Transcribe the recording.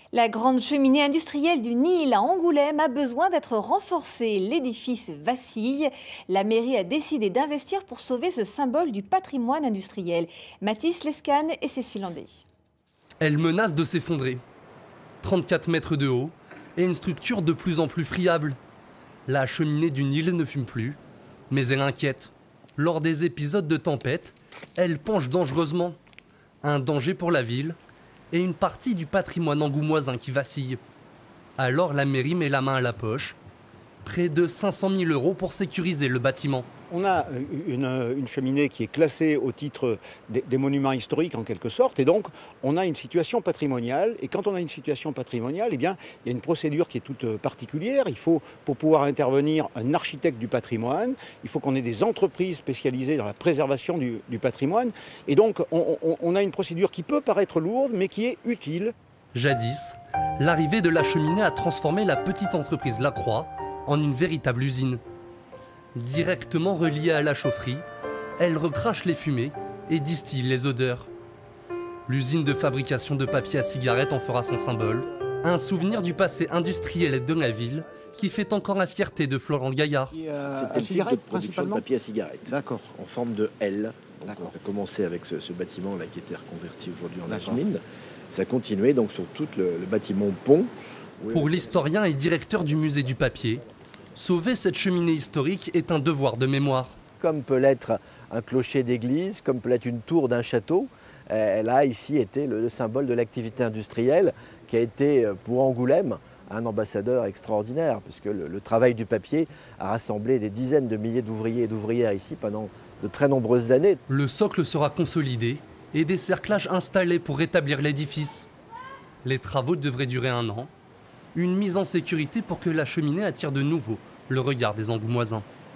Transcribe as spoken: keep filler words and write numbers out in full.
La grande cheminée industrielle du Nil à Angoulême a besoin d'être renforcée. L'édifice vacille. La mairie a décidé d'investir pour sauver ce symbole du patrimoine industriel. Mathis Lescane et Cécile Landé. Elle menace de s'effondrer. trente-quatre mètres de haut et une structure de plus en plus friable. La cheminée du Nil ne fume plus, mais elle inquiète. Lors des épisodes de tempête, elle penche dangereusement. Un danger pour la ville et une partie du patrimoine angoumoisin qui vacille. Alors la mairie met la main à la poche. Près de cinq cent mille euros pour sécuriser le bâtiment. On a une, une cheminée qui est classée au titre des, des monuments historiques en quelque sorte, et donc on a une situation patrimoniale. Et quand on a une situation patrimoniale, eh bien, il y a une procédure qui est toute particulière. Il faut, pour pouvoir intervenir, un architecte du patrimoine. Il faut qu'on ait des entreprises spécialisées dans la préservation du, du patrimoine. Et donc on, on, on a une procédure qui peut paraître lourde, mais qui est utile. Jadis, l'arrivée de la cheminée a transformé la petite entreprise Lacroix en une véritable usine. Directement reliée à la chaufferie, elle recrache les fumées et distille les odeurs. L'usine de fabrication de papier à cigarette en fera son symbole, un souvenir du passé industriel de la ville qui fait encore la fierté de Florent Gaillard. Euh, C'était le site de production de papier à cigarette, d'accord, en forme de L. Donc on a commencé avec ce, ce bâtiment-là qui était reconverti aujourd'hui en âge-mine. Ça a continué donc sur tout le, le bâtiment pont. Pour l'historien et directeur du musée du papier, sauver cette cheminée historique est un devoir de mémoire. Comme peut l'être un clocher d'église, comme peut l'être une tour d'un château, elle a ici été le symbole de l'activité industrielle qui a été pour Angoulême un ambassadeur extraordinaire, puisque le, le travail du papier a rassemblé des dizaines de milliers d'ouvriers et d'ouvrières ici pendant de très nombreuses années. Le socle sera consolidé et des cerclages installés pour rétablir l'édifice. Les travaux devraient durer un an. Une mise en sécurité pour que la cheminée attire de nouveau le regard des Angoumoisins.